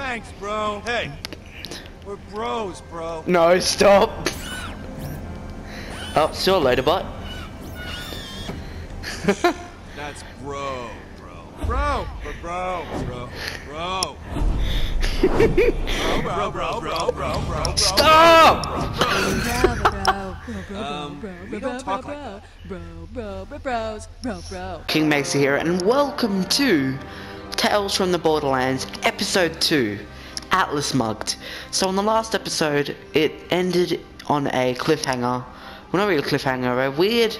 Thanks, bro. Hey, we're bros, bro. No, stop. Oh, still later, bot. That's bro. Bro. Stop! We don't talk like that. King Macy here, and welcome to Tales from the Borderlands, Episode 2, Atlas Mugged. So in the last episode, it ended on a cliffhanger. Well, not really a cliffhanger, a weird,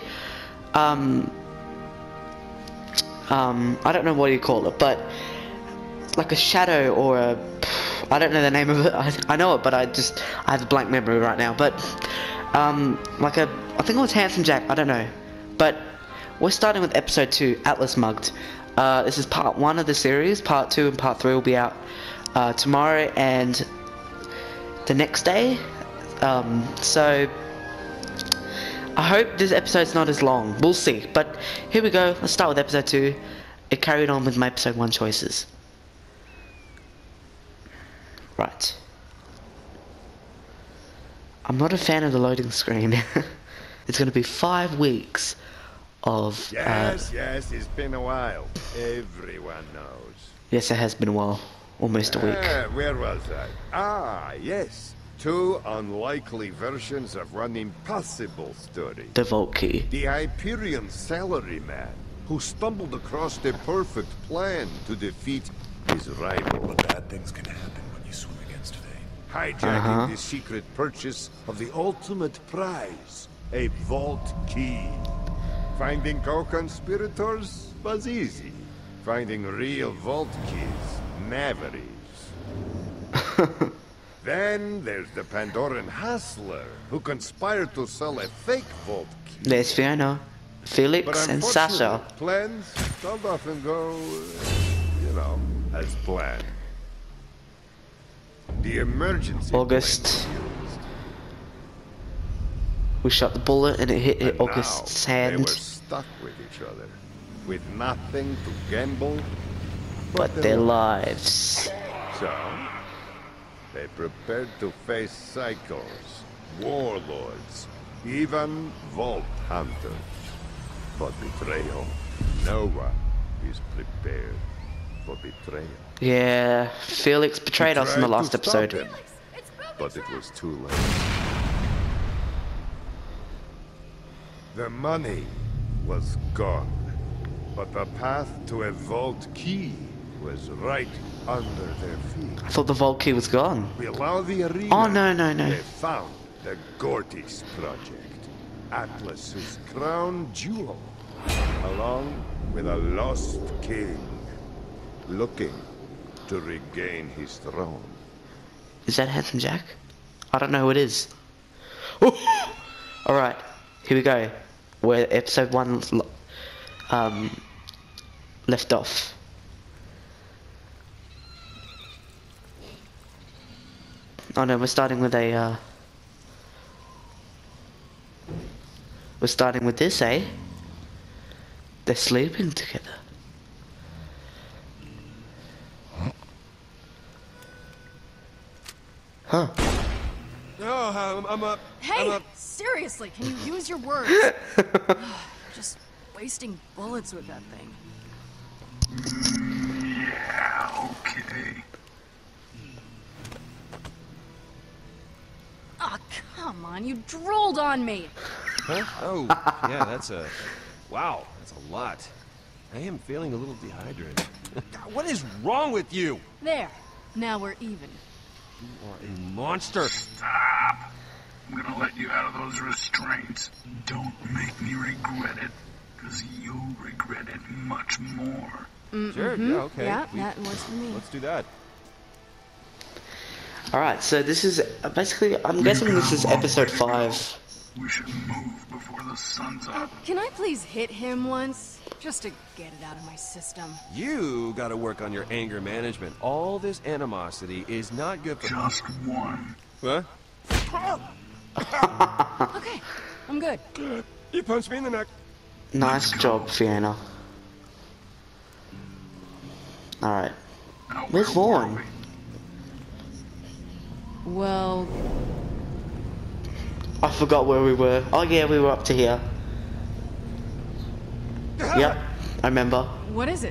I don't know what you call it, but like a shadow or a, I don't know the name of it. I know it, but I have a blank memory right now. But like a, I think it was Handsome Jack. I don't know. But we're starting with episode 2, Atlas Mugged. This is part 1 of the series. Part 2 and part 3 will be out tomorrow and the next day. So I hope this episode's not as long. We'll see. But here we go. Let's start with episode 2. It carried on with my episode 1 choices. Right. I'm not a fan of the loading screen. It's going to be 5 weeks of... Yes, it's been a while. Everyone knows. Yes, it has been a while. Almost a week. Where was I? Ah, yes. 2 unlikely versions of one impossible story. The Vault Key. The Hyperion salaryman who stumbled across the perfect plan to defeat his rival. But bad things can happen when you swim against fate. Hijacking the secret purchase of the ultimate prize, a vault key. Finding co-conspirators was easy. Finding real vault keys, never is. Then there's the Pandoran hustler who conspired to sell a fake vault key. There's Fiona, Felix, and Sasha. Plans don't often go, you know, as planned. The emergency August. We shot the bullet and it hit August's They were hand. stuck with each other, with nothing to gamble But their lives. So, they prepared to face cycles, warlords, even vault hunters. But betrayal, no one is prepared for betrayal. Yeah, Felix betrayed us in the last episode. But it was too late. The money was gone, but the path to a vault key was right under their feet. I thought the Vault Key was gone. Below the arena, Oh, no. they found the Gortys Project, Atlas's crown jewel, along with a lost king, looking to regain his throne. Is that Handsome Jack? I don't know who it is. Alright, here we go. Where episode 1 left off. Oh no, we're starting with a we're starting with this, eh? They're sleeping together. Huh. No, I'm up. Hey, seriously, can you use your words? Just wasting bullets with that thing. Yeah, okay. Oh, come on, you drooled on me. Huh? Oh, yeah, that's a... Wow, that's a lot. I am feeling a little dehydrated. God, what is wrong with you? There, now we're even. You are a monster. Stop. I'm gonna let you out of those restraints. Don't make me regret it, because you'll regret it much more. Sure, yeah, okay. Yeah, that works for me. Let's do that. Alright, so this is basically, I'm guessing this is episode 5. We should move before the sun's up. Can I please hit him once? Just to get it out of my system. You gotta work on your anger management. All this animosity is not good for... Just one. What? Okay, I'm good. Good. You punched me in the neck. Nice job, Fiona. Alright. Now, Where's where were Vaughn? we? Well, I forgot where we were. Oh yeah, we were up to here. Yep, I remember. what is it?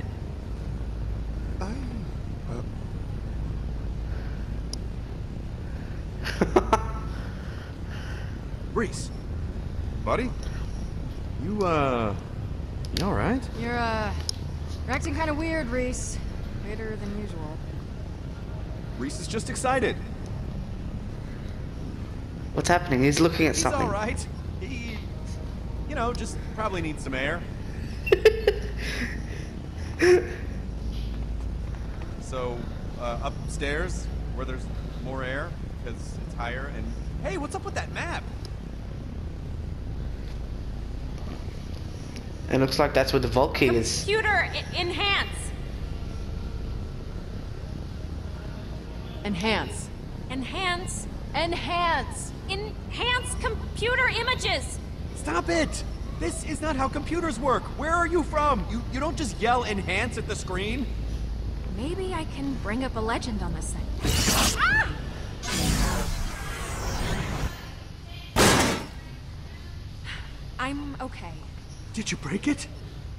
Reese. Buddy? You alright? You're acting kind of weird, Reese. Weirder than usual. Reese is just excited. What's happening? He's looking at He's something. alright. He, you know, just probably needs some air. So, upstairs, where there's more air, because it's higher, and... Hey, what's up with that map? It looks like that's where the vault key is. Computer enhance. Enhance. Enhance. Enhance! Enhance computer images. Stop it! This is not how computers work. Where are you from? You don't just yell enhance at the screen. Maybe I can bring up a legend on this thing. Ah! I'm okay. Did you break it?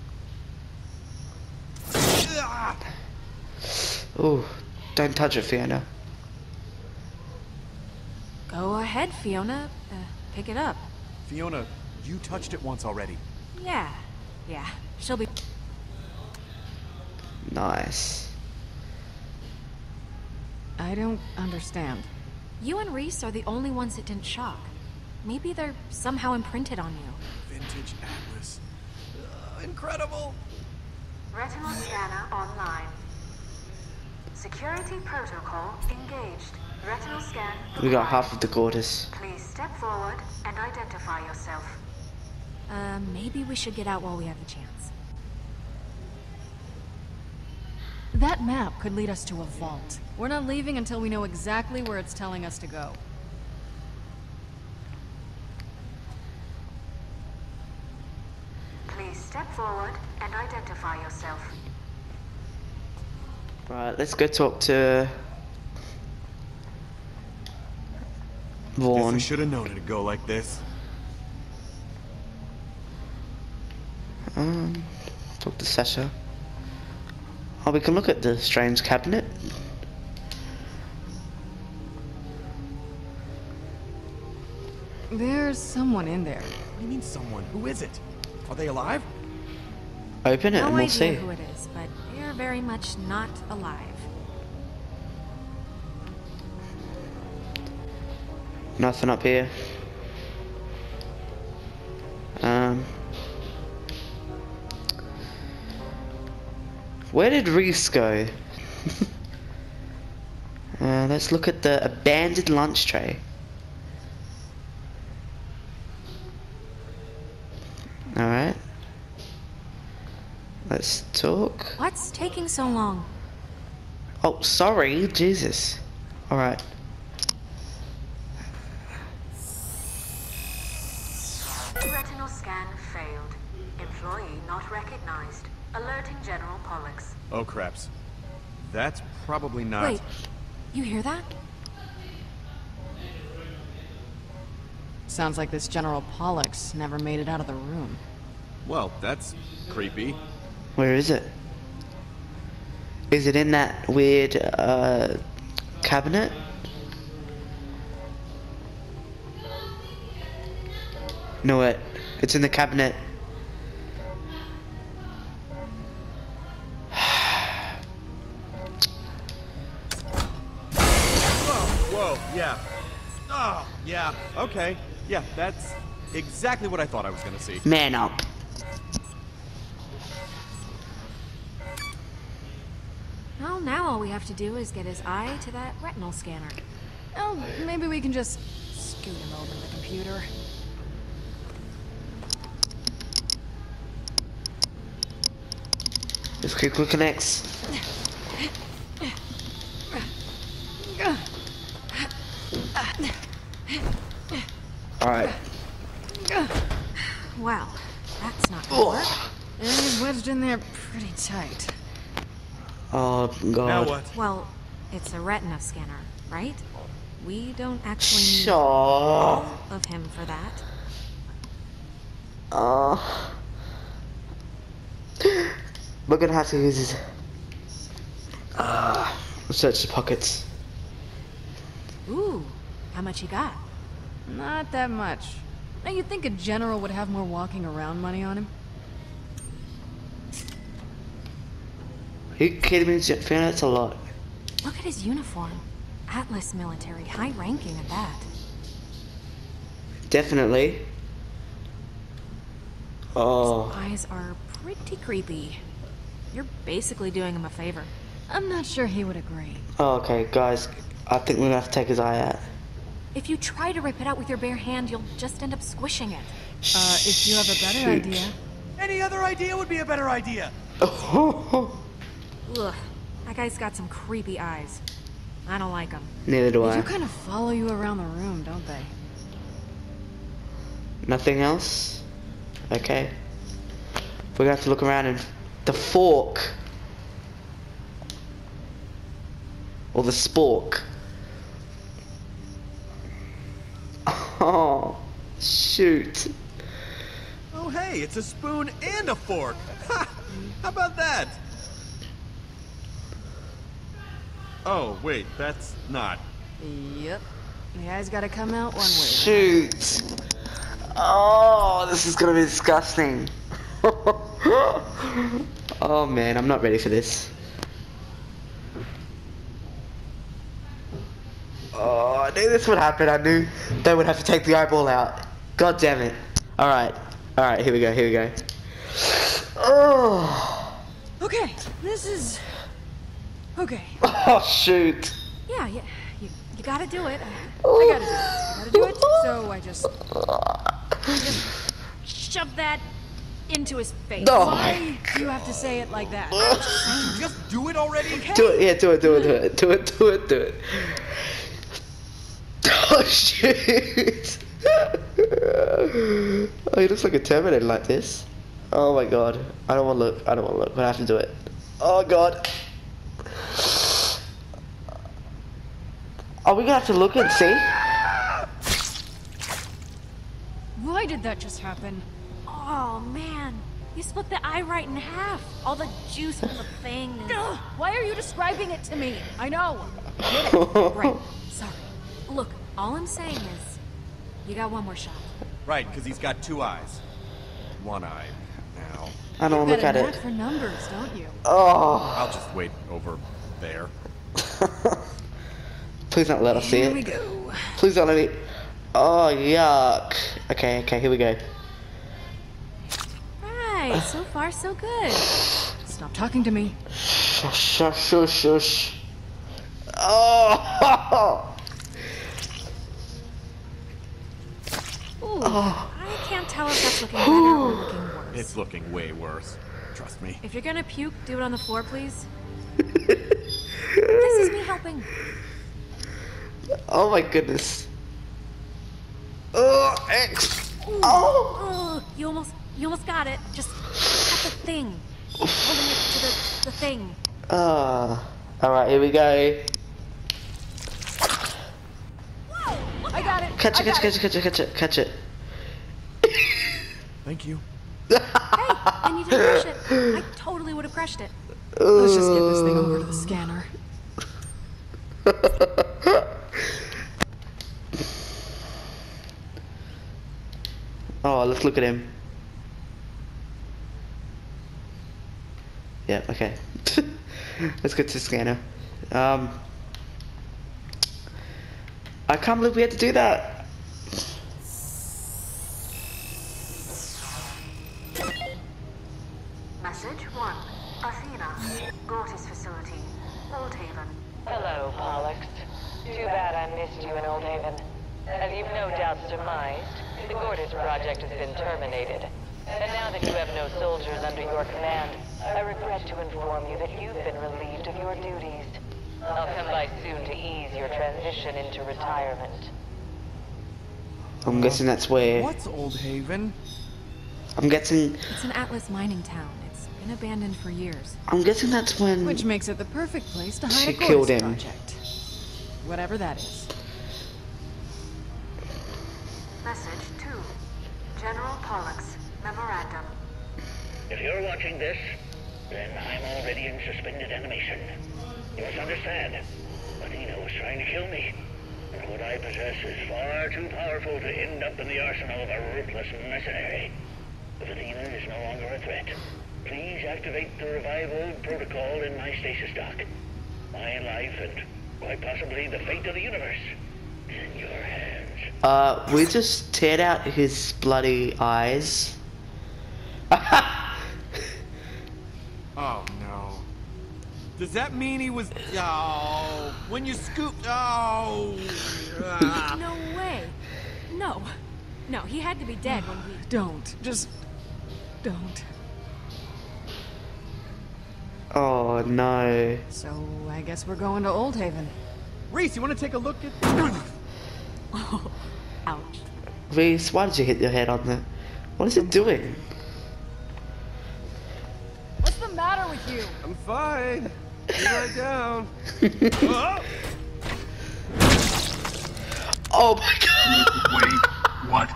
Ooh, don't touch it, Fiona. Go ahead, Fiona. Pick it up. Fiona, you touched it once already. Yeah. She'll be... Nice. I don't understand. You and Reese are the only ones it didn't shock. Maybe they're somehow imprinted on you. Vintage Atlas. Incredible! Retinal scanner online. Security protocol engaged. Retinal scan. We got half of the Gortys. Please step forward and identify yourself. Maybe we should get out while we have the chance. That map could lead us to a vault. We're not leaving until we know exactly where it's telling us to go. Please step forward and identify yourself. Right, let's go talk to Vaughn. should have known it'd go like this. Talk to Sasha. Oh, we can look at the strange cabinet. There's someone in there. What do you mean someone? Who is it? Are they alive? Open it No and we'll idea see. who it is, but they're very much not alive. Nothing up here. Where did Reese go? Let's look at the abandoned lunch tray. Alright. Let's talk. What's taking so long? Oh, sorry. Jesus. Alright. Retinal scan failed. Employee not recognized. Alerting General Pollux. Oh, craps. That's probably not... Wait, you hear that? Sounds like this General Pollux never made it out of the room. Well, that's creepy. Where is it? Is it in that weird cabinet? No, it's in the cabinet. Whoa, yeah. Oh, yeah, okay. Yeah, that's exactly what I thought I was gonna see. Man up. Well, now all we have to do is get his eye to that retinal scanner. Oh, maybe we can just scoot him over to the computer. Let's quickly connects. Alright. Wow, that's not gonna work. He's wedged in there pretty tight. Oh god. Now what? Well, it's a retina scanner, right? We don't actually need Sure. all of him for that. We're gonna have to use his. Search the pockets. Ooh, how much you got? Not that much. Now you'd think a general would have more walking around money on him. Are you kidding me, Fiona? That's a lot. Look at his uniform. Atlas military, high ranking at that. Definitely. Oh. Eyes are pretty creepy. You're basically doing him a favor. I'm not sure he would agree. Oh, okay, guys. I think we're gonna have to take his eye out. If you try to rip it out with your bare hand, you'll just end up squishing it. If you have a better idea. Any other idea would be a better idea. Ugh, that guy's got some creepy eyes. I don't like him. Neither do They I. do kind of follow you around the room, don't they? Nothing else? Okay. We're gonna have to look around and the fork. Or the spork. Oh, shoot. Oh, hey, it's a spoon and a fork. Ha! How about that? Oh, wait, that's not. Yep. The guy's gotta come out one way. Shoot. Oh, this is gonna be disgusting. Oh man, I'm not ready for this. Oh, I knew this would happen. I knew they would have to take the eyeball out. God damn it. Alright, here we go, here we go. Oh, Okay, this is... Okay. oh shoot. Yeah, you gotta do it. I gotta do it. So I just Shove that into his face. No. Why do you have to say it like that? Just do it already? Do it, yeah, do it. Oh shoot! Oh, he looks like a Terminator like this. Oh my god. I don't wanna look, but I have to do it. Oh god. Are we gonna have to look and see? Why did that just happen? Oh man, you split the eye right in half. All the juice from the thing. Ugh, why are you describing it to me? I know. Right. Sorry. Look, all I'm saying is, you got one more shot. Right, because he's got two eyes. One eye now. I don't wanna look Got at a knack it. for numbers, don't you? Oh. I'll just wait over there. Please don't let us see Here we it. go. Please don't let me. Oh, yuck. Okay, here we go. Right, so far so good. Stop talking to me. Shush. Oh! Ooh, I can't tell if that's looking better or looking worse. It's looking way worse. Trust me. If you're gonna puke, do it on the floor, please. This is me helping. Oh my goodness. Oh, X. Oh. You almost got it. Just at the thing. Holding it to the thing. Alright, here we go. I got it. Catch it. Thank you. Hey, and you didn't crush it. I totally would have crushed it. Let's just get this thing over to the scanner. Oh, let's look at him. Yeah, okay. Let's get to the scanner. I can't believe we had to do that. Message 1. Athena. Gortys facility. Oldhaven. Hello, Pollux. Too bad I missed you in Oldhaven. As you've no doubt surmised, the Gortys project has been terminated. And now that you have no soldiers under your command, I regret to inform you that you've been relieved of your duties. I'll come by soon to ease your transition into retirement. I'm guessing that's where. What's Oldhaven? I'm guessing. It's an Atlas mining town. It's been abandoned for years. I'm guessing that's when. Which makes it the perfect place to hide She a killed Gortys him. project. Whatever that is. Message 2. General Pollux. Memorandum. If you're watching this, then I'm already in suspended animation. You must understand, Athena was trying to kill me. And what I possess is far too powerful to end up in the arsenal of a ruthless mercenary. If Athena is no longer a threat, please activate the revive old protocol in my stasis dock. My life and quite possibly the fate of the universe is in your hands. We just teared out his bloody eyes. Oh no. Does that mean he was... Oh, when you scooped... Oh. No way. No. No, he had to be dead when we... Don't. Just... don't. Oh no. So, I guess we're going to Old Haven. Reese, you want to take a look at... Oh, ouch. Reese, why did you hit your head on the... What is it doing? What's the matter with you? I'm fine. Lay right down. Oh my god! Wait, what?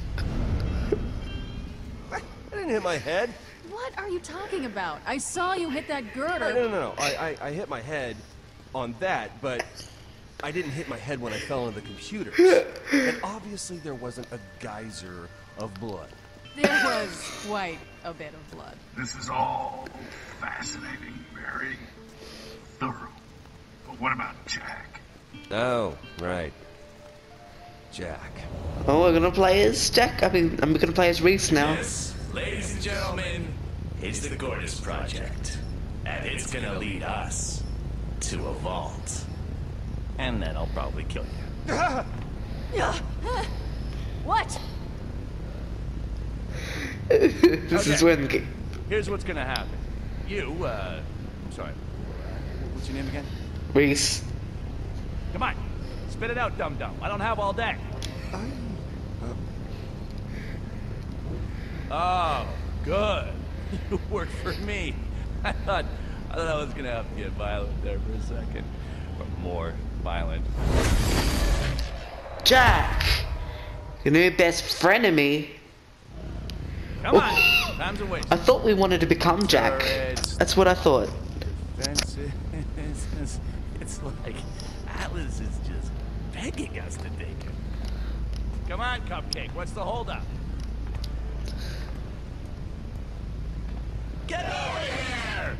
I didn't hit my head. What are you talking about? I saw you hit that girder. No. I hit my head on that, but I didn't hit my head when I fell into the computers. And obviously there wasn't a geyser of blood. There was quite a bit of blood. This is all fascinating, very thorough. But what about Jack? Oh, right. Jack. Oh, we're gonna play as Jack. I mean, I'm gonna play as Reese now. Yes, ladies and gentlemen, it's the Gortys Project. And it's gonna lead us to a vault. And then I'll probably kill you. What? This is when... Here's what's gonna happen. You, sorry. What's your name again? Reese. Come on. Spit it out, dum-dum. I don't have all day. Oh, good. You work for me. I thought I was gonna have to get violent there for a second. Or more violent. Jack! Your new best friend of me. Come on! Time's a waste. I thought we wanted to become Jack. That's what I thought. Defensive. It's like Atlas is just begging us to take him. Come on, Cupcake. What's the holdup? Get over here!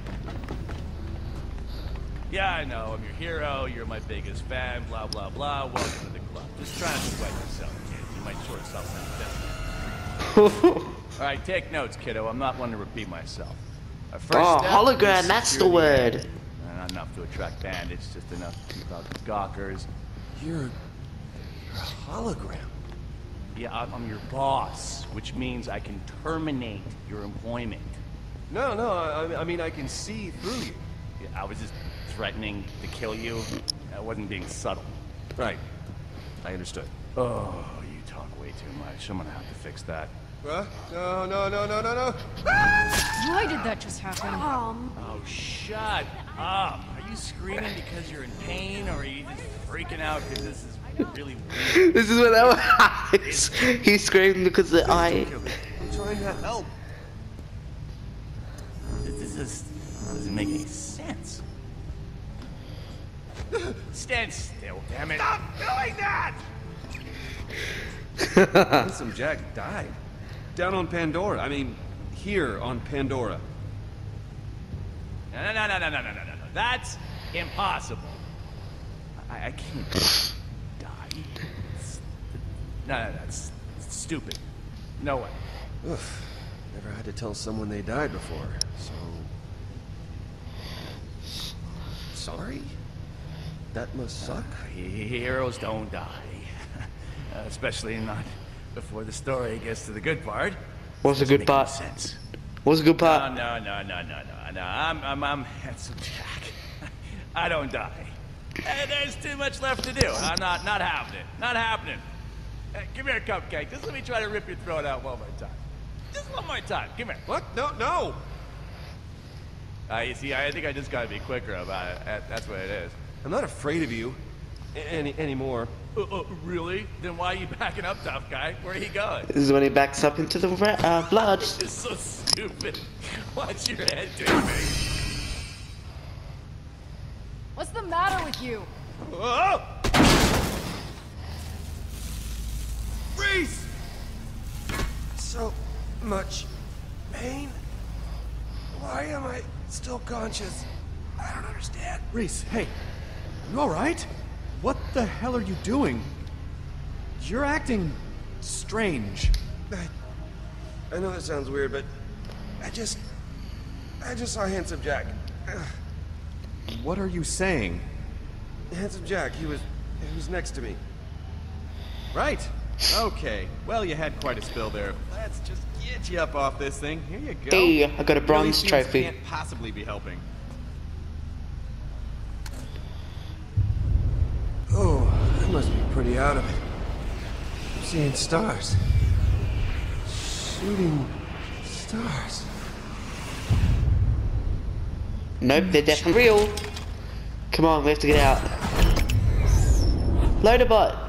Yeah, I know. I'm your hero. You're my biggest fan. Blah, blah, blah. Welcome to the club. Just trying to sweat yourself, kid. You might short something. All right, take notes, kiddo. I'm not one to repeat myself. Our first Oh, step hologram. is That's the security. word. Not enough to attract bandits. Just enough to keep out the gawkers. You're a hologram. Yeah, I'm your boss, which means I can terminate your employment. No, I mean, I can see through you. Yeah, I was just threatening to kill you. I wasn't being subtle. Right. I understood. Oh, you talk way too much. I'm gonna have to fix that. No. Why did that just happen? Oh, shut up. Are you screaming because you're in pain, or are you just freaking out because this is really weird? This is what that was. He screamed because the eye... I'm trying to help. This doesn't make any sense. Stand still, damn it. Stop doing that! Some Jack died. Down on Pandora. I mean, here on Pandora. No. That's impossible. I can't die. No, that's stupid. No way. Oof. Never had to tell someone they died before, so... Sorry? That must suck. Heroes don't die. Especially not before the story gets to the good part. What's the good part? Sense. What's the good part? No. I'm handsome Jack. I don't die. There's too much left to do. I'm not having it. Not happening. Come here, Cupcake. Just let me try to rip your throat out one more time. Just one more time. Come here. What? No. You see, I think I just gotta be quicker about it. That's what it is. I'm not afraid of you. anymore. Really? Then why are you backing up, tough guy? Where are you going? This is when he backs up into the blood. This is so stupid. What's your head doing? What's the matter with you? Whoa! Reese! So much pain. Why am I still conscious? I don't understand. Reese, hey. You alright? What the hell are you doing? You're acting strange. I know that sounds weird, but I just saw Handsome Jack. What are you saying? Handsome Jack, he was next to me. Right. Okay. Well, you had quite a spill there. Let's just get you up off this thing. Here you go. Hey, I got a bronze Really trophy. Can't possibly be helping. Oh, I must be pretty out of it. I'm seeing stars. Shooting stars. Nope, they're definitely real. Come on, we have to get out. Loaderbot.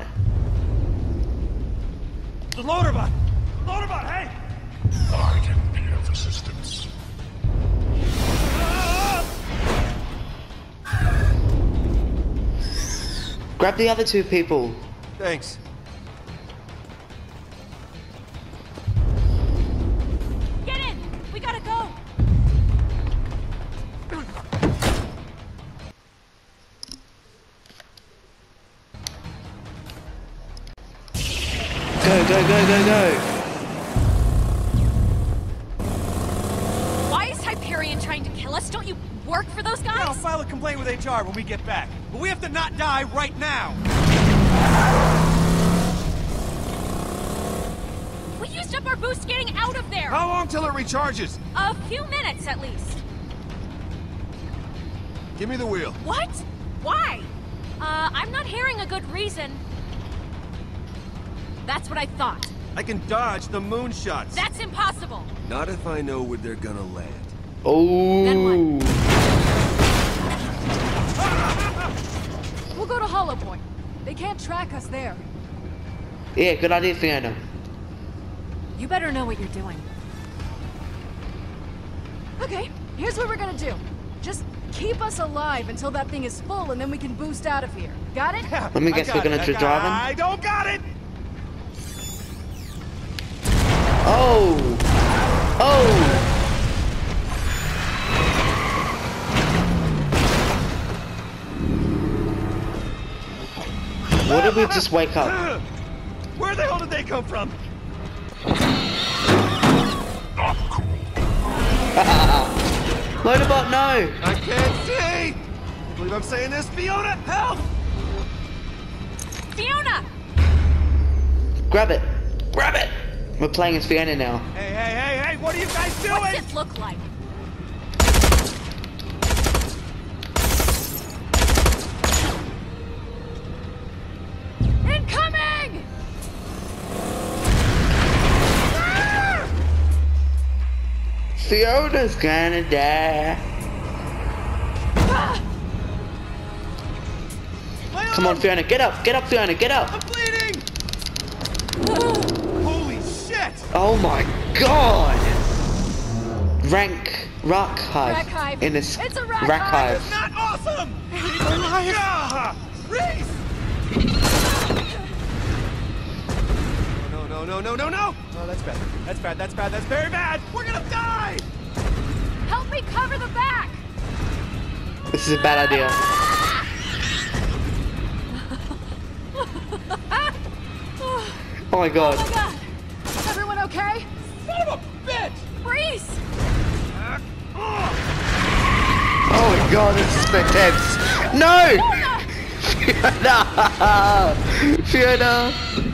The Loaderbot! Loaderbot, hey! I can be of assistance. Grab the other two people. Thanks. Get in! We gotta go! Go, go, go, go, go. Why is Hyperion trying to kill us? Don't you work for those guys? I'll file a complaint with HR when we get back. But we have to not die right now. We used up our boost getting out of there! How long till it recharges? A few minutes at least. Give me the wheel. What? Why? I'm not hearing a good reason. That's what I thought. I can dodge the moonshots. That's impossible. Not if I know where they're gonna land. Oh. Then We'll go to Hollow Point. They can't track us there. Yeah, good idea, Fiona. You better know what you're doing. Okay, here's what we're gonna do. Just keep us alive until that thing is full, and then we can boost out of here. Got it? Let me guess we're gonna drive him. I don't got it. Oh! Oh! What did we just wake up? Where the hell did they come from? Loaderbot, no! I can't see! I believe I'm saying this. Fiona, help! Fiona! Grab it! Grab it! We're playing as Fiona now. Hey, hey, hey, hey! What are you guys doing? What's this look like? Incoming! Fiona's gonna die. Come on, Fiona, get up, Fiona, get up! I'm bleeding! Holy shit! Oh my god! Rock hive. Hive. In this It's a rack rack hive. It's not awesome! Yeah! Reese! No, no, no, no, no, no! Oh, that's bad. That's bad, that's bad, that's very bad! We're gonna die! Help me cover the back! This is a bad idea. Oh my god. Oh my god! Everyone okay? Son of a bitch! Reese! Oh my god, this is intense. No! Fiona!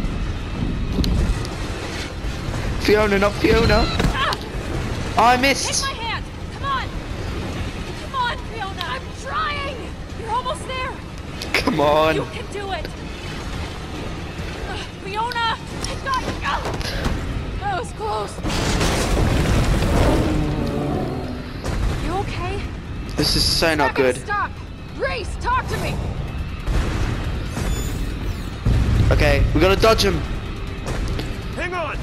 Fiona, not Fiona. Oh, I Take missed. my hand! Come on! Come on, Fiona! I'm trying! You're almost there! Come on. You can do it! Fiona! I got you! That was close. You okay? This is so not Not gonna good. Stop! Reese, talk to me! Okay, we gotta dodge him. Hang on!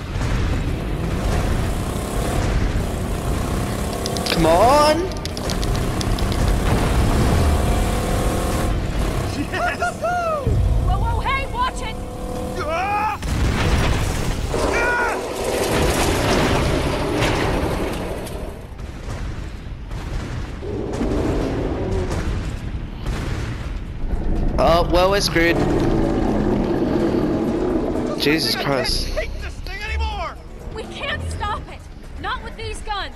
Come on! Yes! Whoa, whoa, hey, watch it! Ah! Oh, well, we're screwed. Jesus Christ. Hate this thing anymore! We can't stop it! Not with these guns!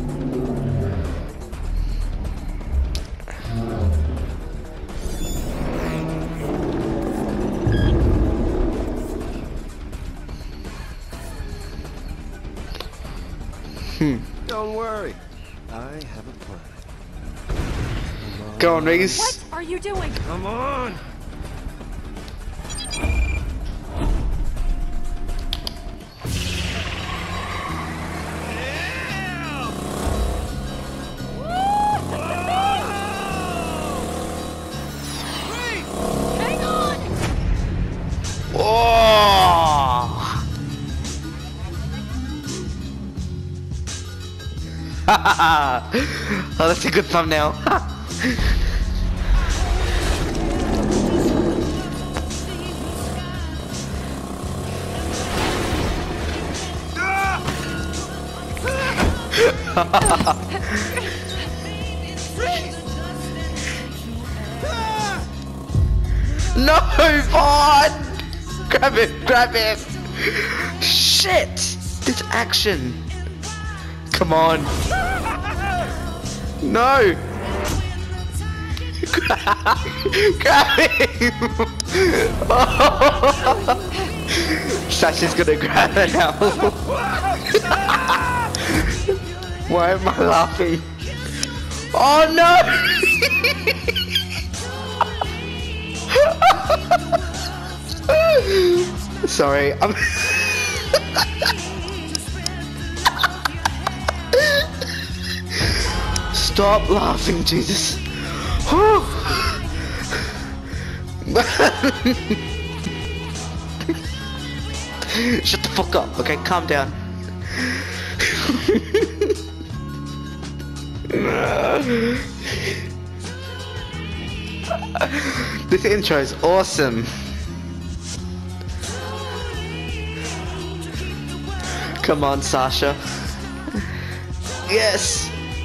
Don't worry. I have a plan. Go on, Reese. What are you doing? Come on! Hang on! Oh! Oh, that's a good thumbnail. No, Vaughn! Grab it, grab it! Shit! This action! Come on! No! Grab him! Sasha's gonna grab her now. Why am I laughing? Oh no! Sorry, I'm... Stop laughing, Jesus. Shut the fuck up, okay? Calm down. This intro is awesome. Come on, Sasha. Yes.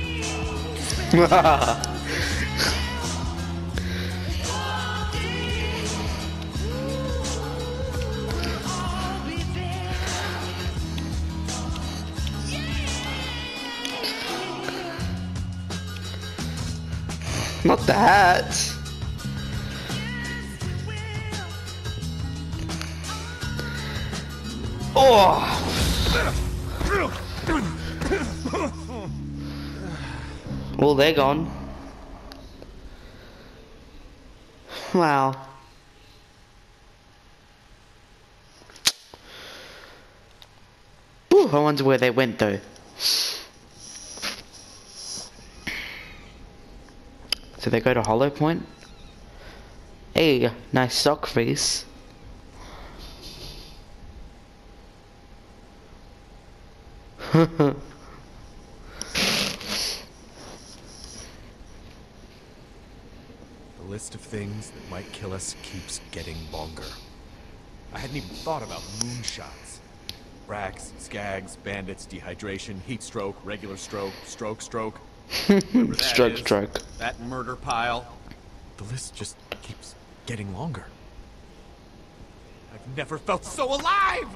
Not that. Oh. Well, they're gone. Wow. Ooh, I wonder where they went though. So they go to Hollow Point? Hey, nice sock face. The list of things that might kill us keeps getting longer. I hadn't even thought about moonshots. Brax, skags, bandits, dehydration, heat stroke, regular stroke, stroke. Stroke. That murder pile. The list just keeps getting longer. I've never felt so alive!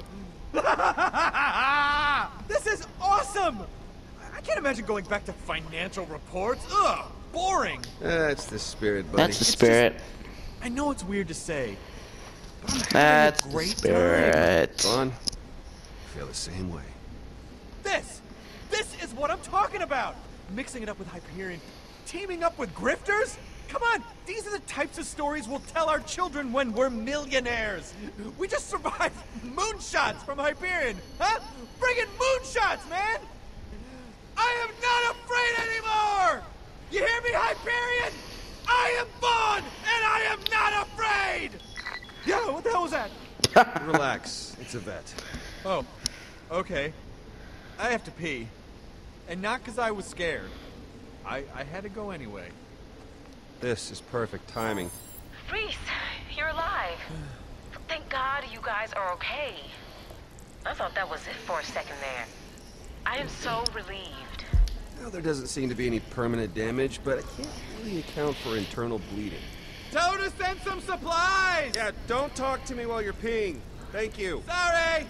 This is awesome! I can't imagine going back to financial reports. Ugh, boring. That's the spirit, buddy. That's the spirit. I know it's weird to say, but I'm That's having a the great spirit. Fun. Feel the same way. This is what I'm talking about. Mixing it up with Hyperion, teaming up with grifters. Come on, these are the types of stories we'll tell our children when we're millionaires. We just survived moonshots from Hyperion, huh? Friggin' moonshots, man! I am not afraid anymore! You hear me, Hyperion? I am Vaughn, and I am not afraid! Yeah, what the hell was that? Relax. It's a vet. Oh, okay. I have to pee. And not because I was scared. I had to go anyway. This is perfect timing. Reese, you're alive. Thank God you guys are okay. I thought that was it for a second there. I am so relieved. Well, there doesn't seem to be any permanent damage, but I can't really account for internal bleeding. Tell her to send some supplies! Yeah, don't talk to me while you're peeing. Thank you. Sorry!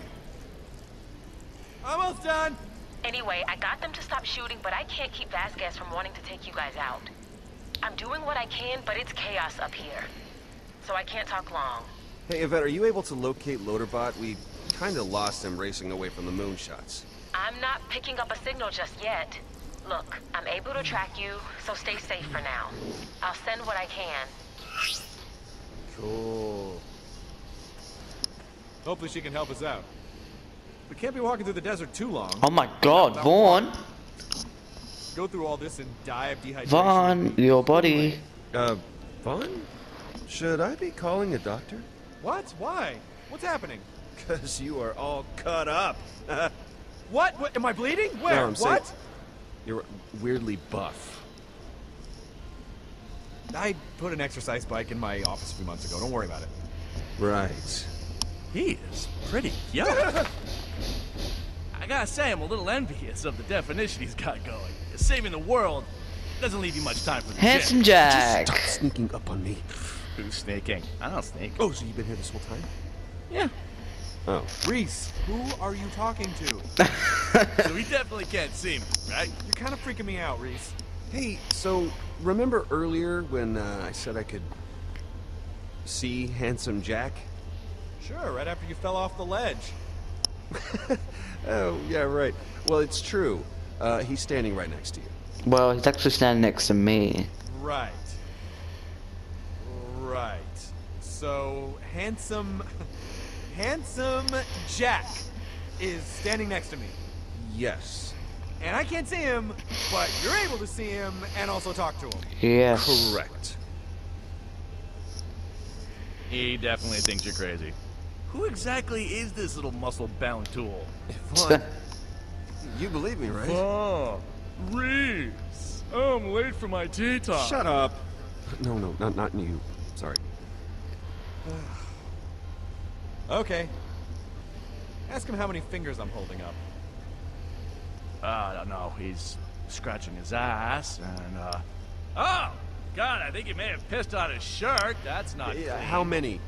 Almost done! Anyway, I got them to stop shooting, but I can't keep Vasquez from wanting to take you guys out. I'm doing what I can, but it's chaos up here. So I can't talk long. Hey, Yvette, are you able to locate Loaderbot? We kinda lost him racing away from the moonshots. I'm not picking up a signal just yet. Look, I'm able to track you, so stay safe for now. I'll send what I can. Cool. Hopefully she can help us out. We can't be walking through the desert too long. Oh my God, Vaughn. Go through all this and die of dehydration. Vaughn, your body. Vaughn? Should I be calling a doctor? What? Why? What's happening? Because you are all cut up. What? Am I bleeding? Where? No, I'm what? saying you're weirdly buff. I put an exercise bike in my office a few months ago. Don't worry about it. Right. He is pretty young. I gotta say, I'm a little envious of the definition he's got going. Saving the world doesn't leave you much time for the Handsome gym. Jack. Just stop sneaking up on me. Who's snaking? I don't snake. Oh, so you've been here this whole time? Yeah. Oh. Reese, who are you talking to? So he definitely can't see me, right? You're kind of freaking me out, Reese. Hey, so remember earlier when I said I could see Handsome Jack? Sure, right after you fell off the ledge. Oh, yeah, right. Well, it's true. He's standing right next to you. Well, he's actually standing next to me. Right. Right. So, handsome Jack is standing next to me. Yes. And I can't see him, but you're able to see him and also talk to him. Yes. Correct. He definitely thinks you're crazy. Who exactly is this little muscle-bound tool? Vaughn, you believe me, right? Oh, Reese. Oh, I'm late for my tea time. Shut up. No, not you. Sorry. Okay. Ask him how many fingers I'm holding up. I don't know. He's scratching his ass and, Oh! God, I think he may have pissed on his shirt. That's not clean. How many?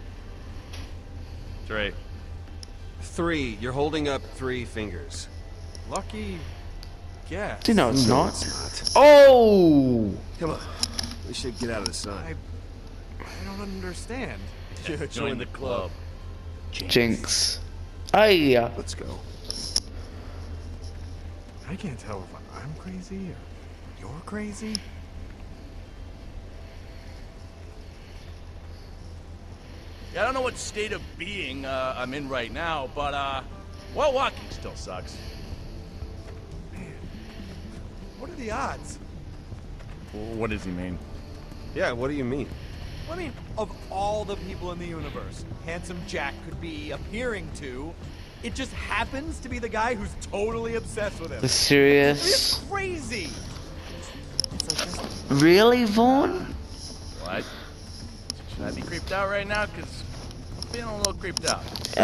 3. 3. You're holding up 3 fingers. Lucky guess. No, it's not. It's not. Oh! Come on. We should get out of the sun. I don't understand. Join the club. Jinx. Aye. Let's go. I can't tell if I'm crazy or you're crazy. Yeah, I don't know what state of being I'm in right now, but, well, walking still sucks. Man, what are the odds? What does he mean? Yeah, what do you mean? Well, I mean, of all the people in the universe Handsome Jack could be appearing to, it just happens to be the guy who's totally obsessed with him. The serious? It's crazy. Really, Vaughn? What? Should I be creeped out right now? Because I'm feeling a little creeped out.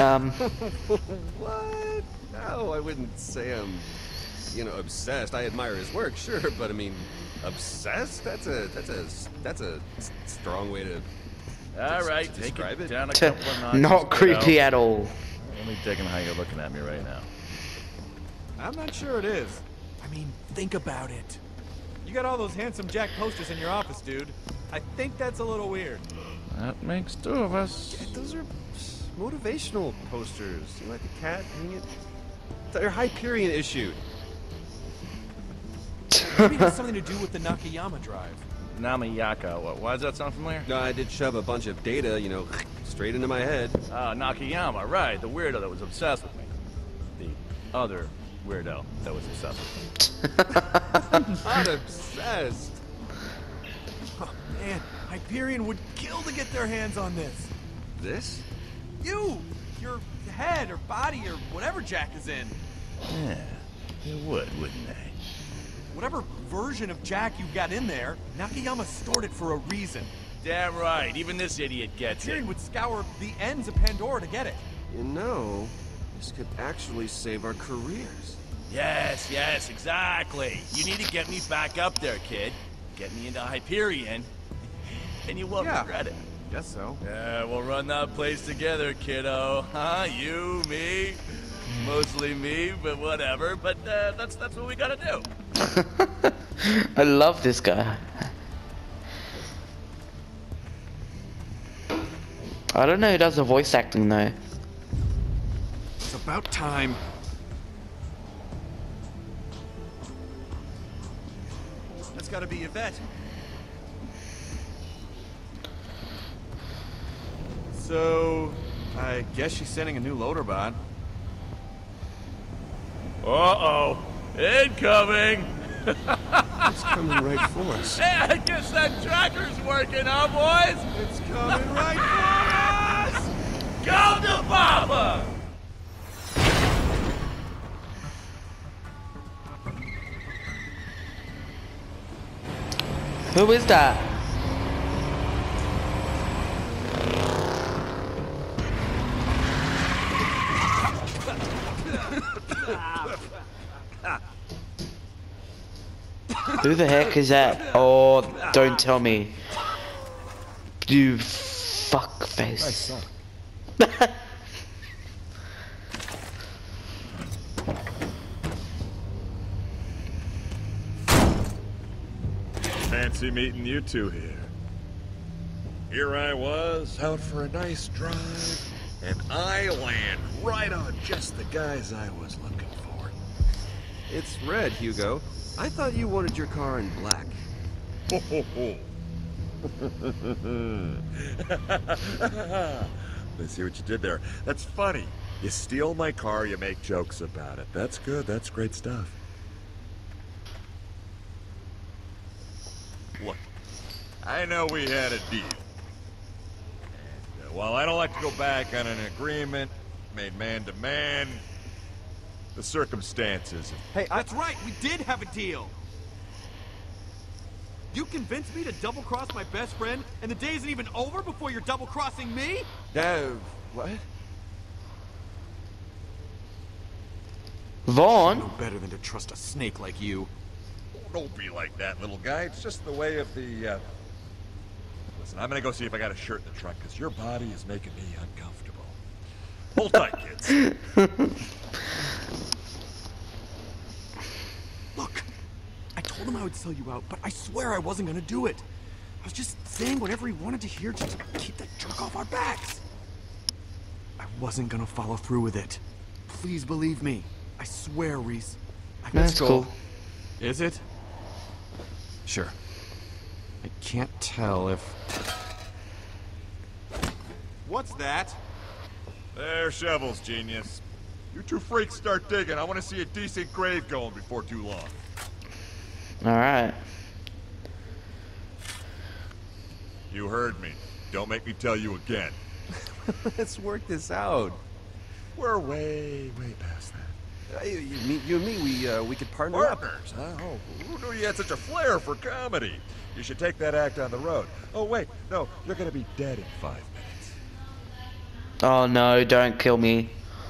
What? No, I wouldn't say I'm, obsessed. I admire his work, sure, but I mean, obsessed? That's a strong way to All right, take describe it it. down a couple of notches. Not creepy at all. Let me dig in how you're looking at me right now. I'm not sure it is. I mean, think about it. You got all those Handsome Jack posters in your office, dude. I think that's a little weird. That makes 2 of us. Yeah, those are motivational posters. You like the cat hang it? They're Hyperion issued. Maybe it has something to do with the Nakayama drive. Namayaka. Why does that sound familiar? No, I did shove a bunch of data, straight into my head. Nakayama, right. The weirdo that was obsessed with me. The other weirdo that was obsessed with me. Not obsessed. Oh, man. Hyperion would kill to get their hands on this. This? You! Your head or body or whatever Jack is in. Yeah, it wouldn't they? Whatever version of Jack you got in there, Nakayama stored it for a reason. Damn right, even this idiot gets it. Hyperion would scour the ends of Pandora to get it. You know, this could actually save our careers. Yes, yes, exactly. You need to get me back up there, kid. Get me into Hyperion, and you won't regret it. Guess so. Yeah, we'll run that place together, kiddo. Huh? You, me, mostly me, but whatever. But that's what we gotta do. I love this guy. I don't know who does the voice acting though. It's about time. That's gotta be Yvette. So, I guess she's sending a new loader bot. Uh-oh. Incoming! It's coming right for us. Hey, I guess that tracker's working, huh, boys? It's coming right for us! Go to Papa! Who is that? Who the heck is that? Oh, don't tell me. You fuck face. Fancy meeting you two here. Here I was, out for a nice drive, and I land right on just the guys I was looking for. It's red, Hugo. I thought you wanted your car in black. Ho ho ho. Let's see what you did there. That's funny. You steal my car, you make jokes about it. That's good, that's great stuff. Look, I know we had a deal. And, while I don't like to go back on an agreement made man to man, the circumstances. Hey, that's right, we did have a deal. You convinced me to double-cross my best friend, and the day isn't even over before you're double-crossing me? What? Vaughn? No better than to trust a snake like you. Don't be like that, little guy. It's just the way of the, Listen, I'm gonna go see if I got a shirt in the trunk, because your body is making me uncomfortable. Hold tight, kids. Look, I told him I would sell you out, but I swear I wasn't gonna do it. I was just saying whatever he wanted to hear just to keep that jerk off our backs. I wasn't gonna follow through with it. Please believe me. I swear, Reese. That's cool. Is it? Sure. I can't tell if... What's that? They're shovels, genius. You two freaks start digging. I want to see a decent grave going before too long. Alright. You heard me. Don't make me tell you again. Let's work this out. We're way past that. You and me, we could partner up. Partners, huh? Oh, who knew you had such a flair for comedy? You should take that act on the road. Oh, wait, no, you're gonna be dead in 5 minutes. Oh no, don't kill me.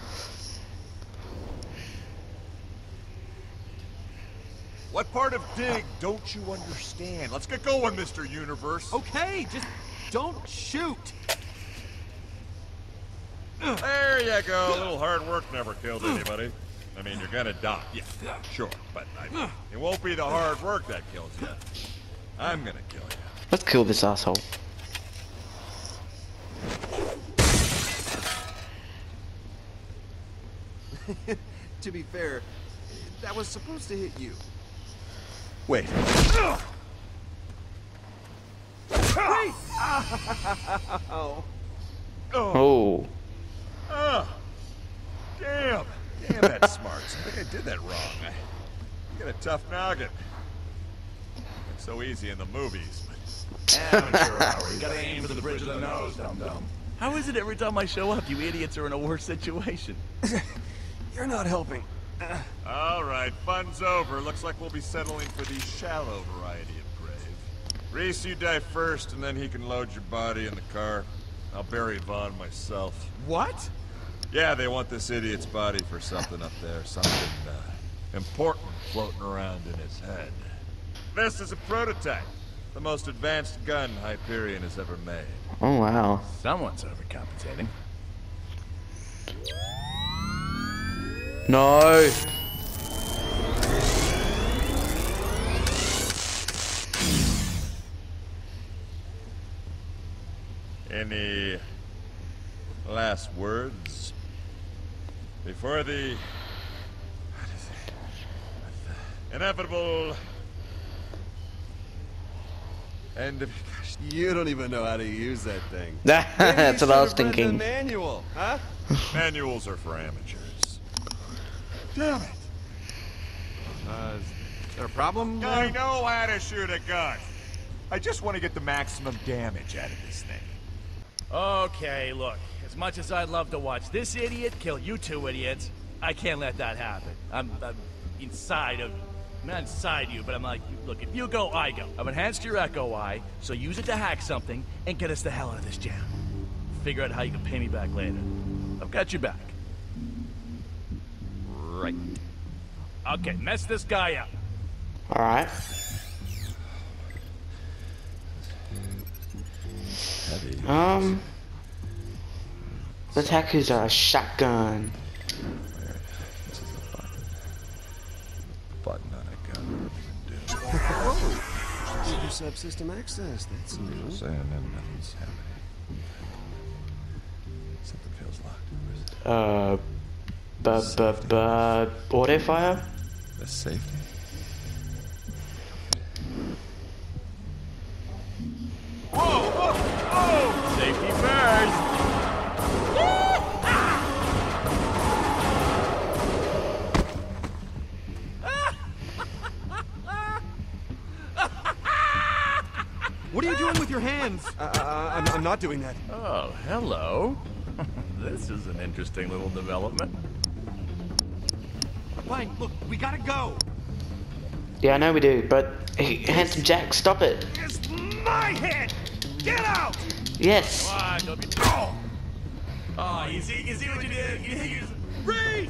What part of dig don't you understand? Let's get going, Mr. Universe. Okay, just don't shoot. There you go. A little hard work never killed anybody. I mean, you're gonna die. Yeah, sure. But it won't be the hard work that kills you. I'm gonna kill you. Let's kill this asshole. To be fair, that was supposed to hit you. Wait. Wait! Oh. Damn, that's smart. I think I did that wrong. You got a tough noggin. It's so easy in the movies, but Amateur hour. You gotta aim for the bridge of the nose, dum-dum. How is it every time I show up, you idiots are in a worse situation? You're not helping. All right, fun's over. Looks like we'll be settling for the shallow variety of grave. Reese, you die first, and then he can load your body in the car. I'll bury Vaughn myself. What? Yeah, they want this idiot's body for something up there. Something, important floating around in his head. This is a prototype. The most advanced gun Hyperion has ever made. Oh, wow. Someone's overcompensating. No. Any last words before the inevitable end of... You don't even know how to use that thing. That's what I was thinking. The manual, huh? Manuals are for amateurs. Damn it! Is there a problem? I know how to shoot a gun. I just want to get the maximum damage out of this thing. Okay, look. As much as I'd love to watch this idiot kill you two idiots, I can't let that happen. I'm inside of... I'm not inside you, but I'm like, look, if you go, I go. I've enhanced your Echo Eye, so use it to hack something and get us the hell out of this jam. Figure out how you can pay me back later. I've got your back. Right. Okay, mess this guy up. Alright. Let's hack his shotgun. Button on a gun. Oh, your subsystem access. That's new. Saying that nothing's happening. Something feels locked. Auto fire? The safety. Whoa! Safety first! What are you doing with your hands? I'm not doing that. Oh, hello. This is an interesting little development. Fine, look, we gotta go. Yeah, I know we do, but Handsome Jack, stop it. It's my head! Get out! Yes. Come on, don't be... Oh! Oh, you see what you did? You just... Reese!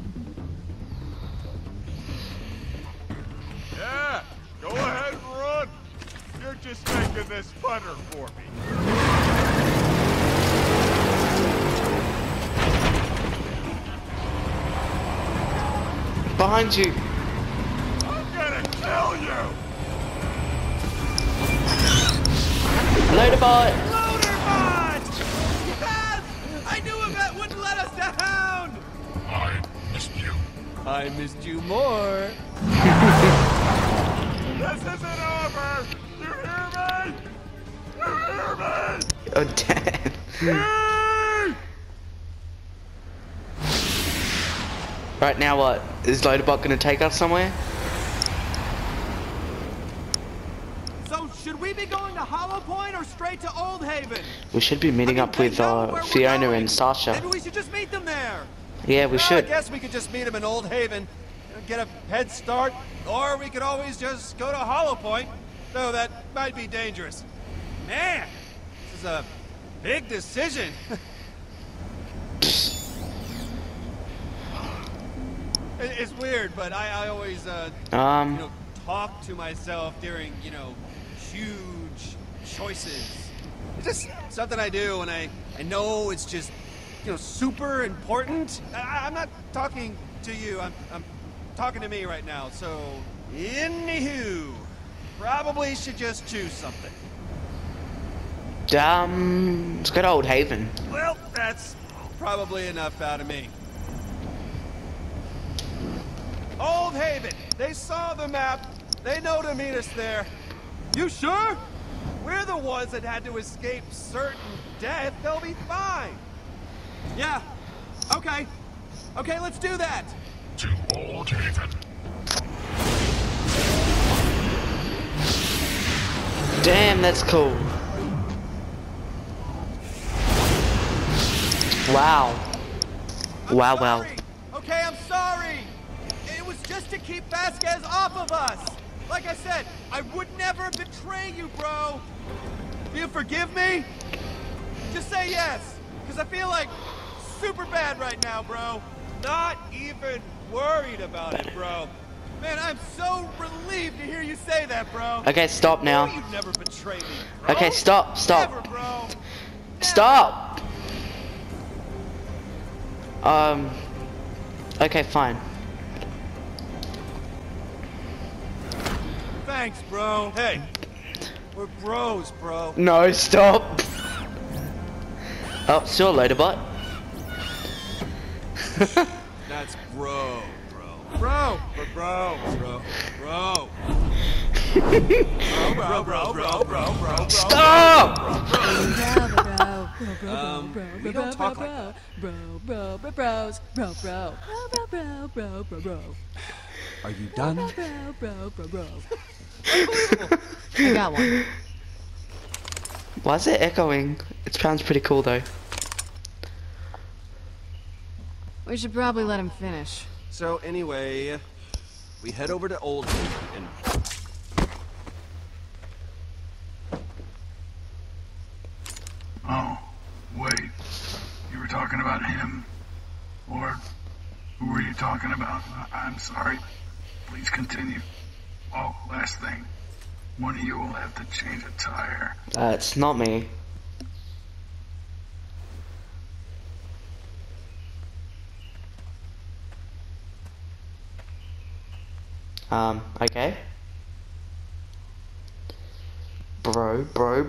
Yeah, go ahead and run. You're just making this funner for me. Behind you. I'm gonna kill you! Loaderbot! Loaderbot! Yes! I knew Yvette wouldn't let us down! I missed you. I missed you more. This isn't over! You hear me? You hear me? Oh, damn. Right, now what? Is Loaderbot gonna take us somewhere? So, should we be going to Hollow Point or straight to Old Haven? We should be meeting up with Fiona and Sasha. Maybe we should just meet them there. Yeah, we should. I guess we could just meet them in Old Haven, get a head start, or we could always just go to Hollow Point, though that might be dangerous. Man, this is a big decision. It's weird, but I always, talk to myself during, huge choices. It's just something I do, and I know it's just, super important. I'm not talking to you. I'm talking to me right now. So, anywho, probably should just choose something. Let's go to Old Haven. Well, that's probably enough out of me. Old Haven. They saw the map. They know to meet us there. You sure? We're the ones that had to escape certain death. They'll be fine. Yeah. Okay. Okay, let's do that. To Old Haven. Damn, that's cool. Wow. Wow, wow. Okay, I'm sorry. It was just to keep Vasquez off of us. Like I said, I would never betray you, bro. Do you forgive me? Just say yes, because I feel like super bad right now, bro. Not even worried about it, bro. Man, I'm so relieved to hear you say that, bro. Okay, stop now. You'd never betray me, bro. Okay, stop, stop. Never, bro. Stop! Okay, fine. Thanks, bro. Hey, we're bros, bro. No, stop. Oh, sure, Loaderbot. That's bro. Bro, Stop! We don't talk like that. Are you done? I got one. Why is it echoing? It sounds pretty cool though. We should probably let him finish. So anyway, we head over to Old Haven and... Oh, wait. You were talking about him? Or who were you talking about? I'm sorry. Please continue. Oh, last thing. One of you will have to change a tire. It's not me. Okay. Bro.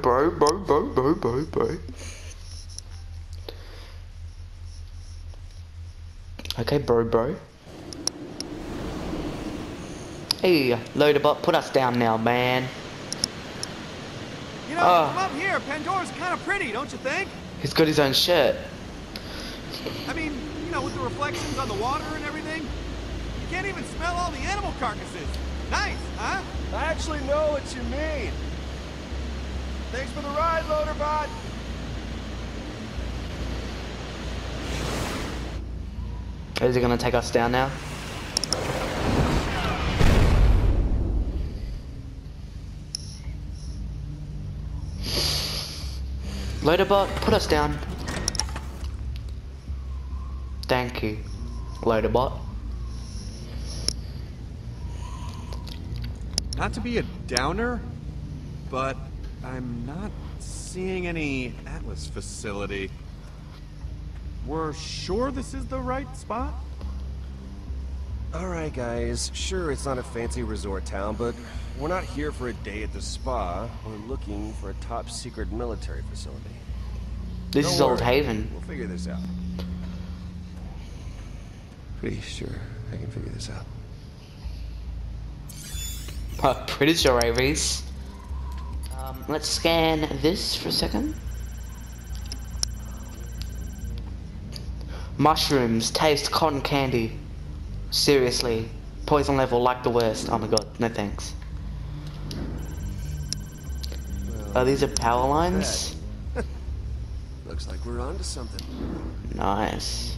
Okay, bro. Hey, Loaderbot, put us down now, man. You know, from up here, Pandora's kind of pretty, don't you think? He's got his own shirt. I mean, you know, with the reflections on the water and everything. You can't even smell all the animal carcasses. Nice, huh? I actually know what you mean. Thanks for the ride, Loaderbot. Is he gonna take us down now? Loaderbot, put us down. Thank you, Loaderbot. Not to be a downer, but I'm not seeing any Atlas facility. We're sure this is the right spot? Alright guys, sure it's not a fancy resort town, but we're not here for a day at the spa. We're looking for a top secret military facility. This is Old Haven. We'll figure this out. Pretty sure I can figure this out. Pretty sure, Reese. Let's scan this for a second. Mushrooms taste cotton candy. Seriously. Poison level like the worst. Oh my god, no thanks. Oh, these are power lines? Looks like we're onto something. Nice.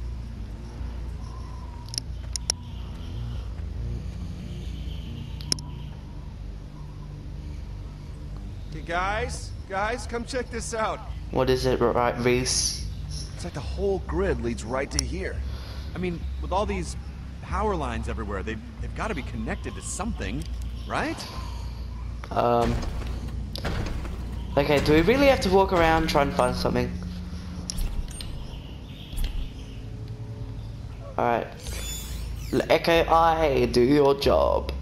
Hey guys, come check this out. What is it, right, Reese? It's like the whole grid leads right to here. I mean, with all these power lines everywhere, they've got to be connected to something, right? Okay, do we really have to walk around trying to find something? Alright. Echo Eye, do your job.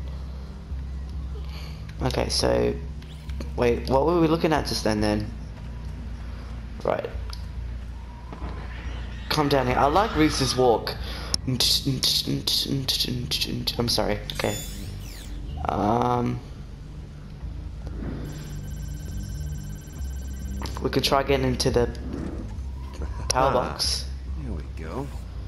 Okay, so... Wait, what were we looking at just then? Right. Calm down here. I like Reese's walk. I'm sorry. Okay. We could try getting into the power box. Here we go.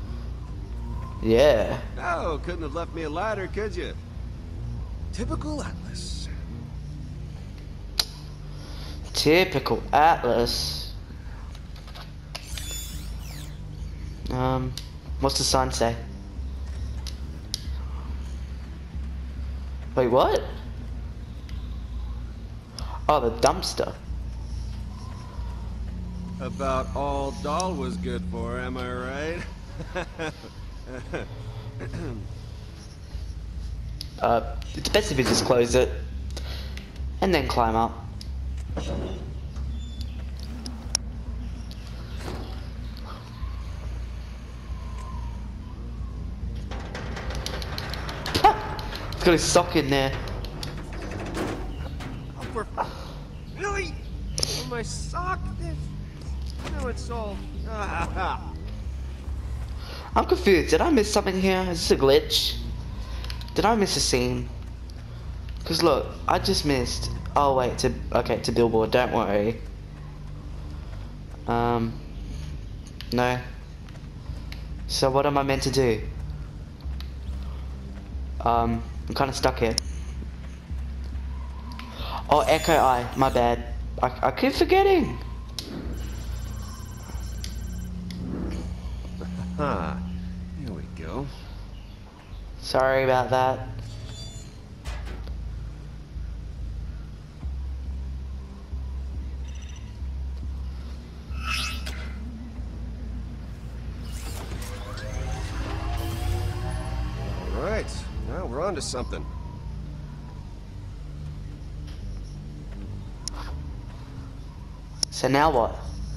Yeah. Oh, couldn't have left me a ladder, could you? Typical Atlas. Typical Atlas. What's the sign say? Wait, what? Oh, the dumpster. About all Dahl was good for, am I right? It's best if you just close it and then climb up. It's got his sock in there. Really? Oh, my sock? No, it's all... I'm confused. Did I miss something here? Is this a glitch? Did I miss a scene? Because look, I just missed... Oh wait, it's a billboard, don't worry. No. So what am I meant to do? I'm kind of stuck here. Oh, Echo Eye, my bad. I keep forgetting. Huh. Here we go. Sorry about that. All right. Now we're on to something. So now what?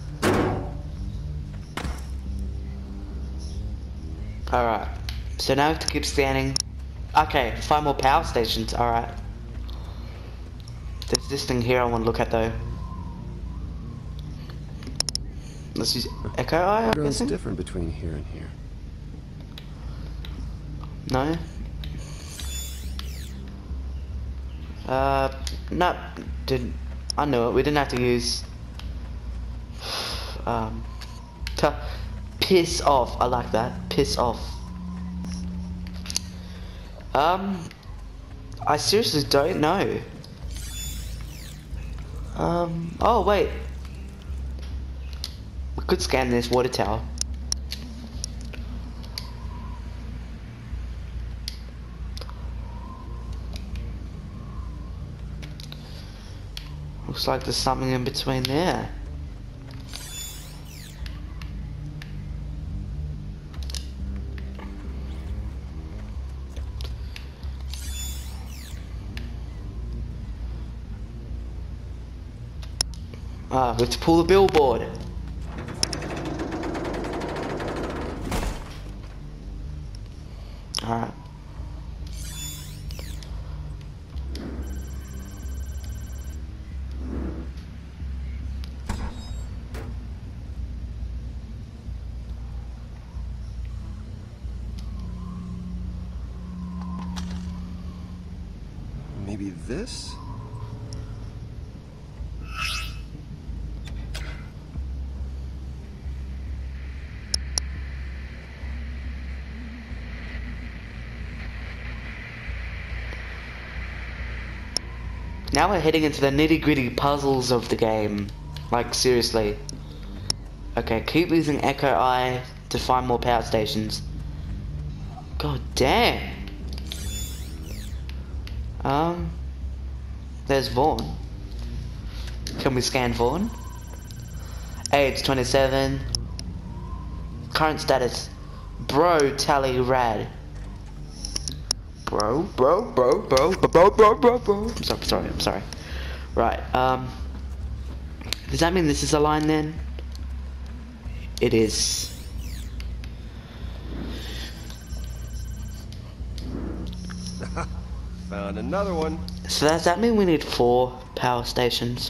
Alright. So now I have to keep scanning. Okay, 5 more power stations, alright. There's this thing here I want to look at though. Let's use Echo Eye, I'm What's guessing? different between here and here? No? No, didn't. I knew it. We didn't have to use. Piss off. I like that. Piss off. I seriously don't know. Oh wait. We could scan this water tower. Looks like there's something in between there. Ah, let's pull the billboard. Alright. Maybe this? Now we're heading into the nitty-gritty puzzles of the game. Like, seriously. Okay, keep using Echo Eye to find more power stations. God damn. There's Vaughn. Can we scan Vaughn? Age 27. Current status. Bro tally rad. Bro. I'm sorry. Right, does that mean this is a line then? It is. Found another one. So does that mean we need 4 power stations?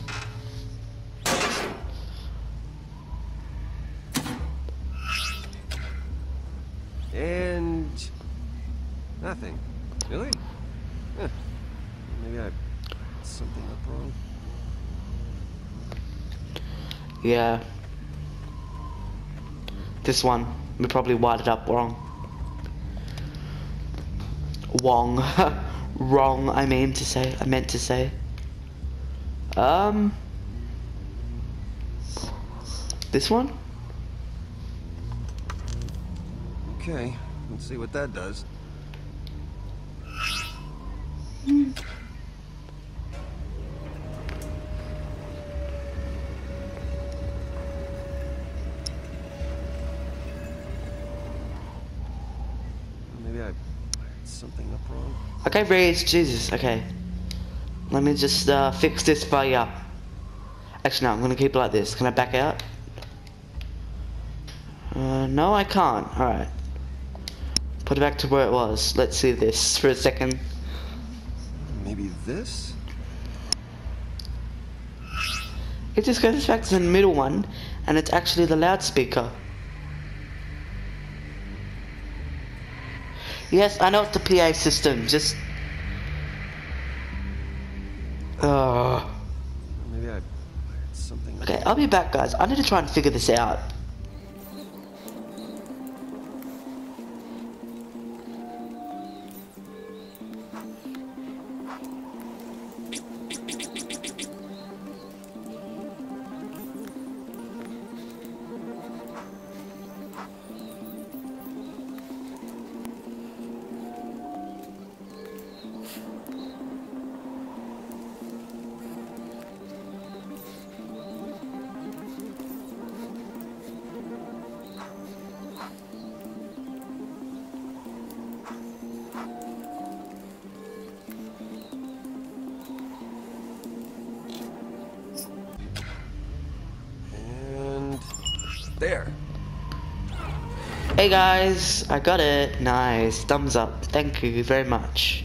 And... nothing. Really? Huh. Maybe I... something up wrong. Yeah. This one. We probably wired it up wrong. Wrong, I meant to say. This one? Okay, let's see what that does. Maybe I wired something up wrong. Okay, Reed, Jesus, okay. Let me just fix this for you. Actually, no, I'm gonna keep it like this. Can I back out? No, I can't. Alright. Put it back to where it was. Let's see this for a second. Maybe this? It just goes back to the middle one, and it's actually the loudspeaker. Yes, I know it's the PA system, just... Maybe I wired something up. Okay, I'll be back, guys. I need to try and figure this out. There. Hey guys, I got it. Nice. Thumbs up. Thank you very much.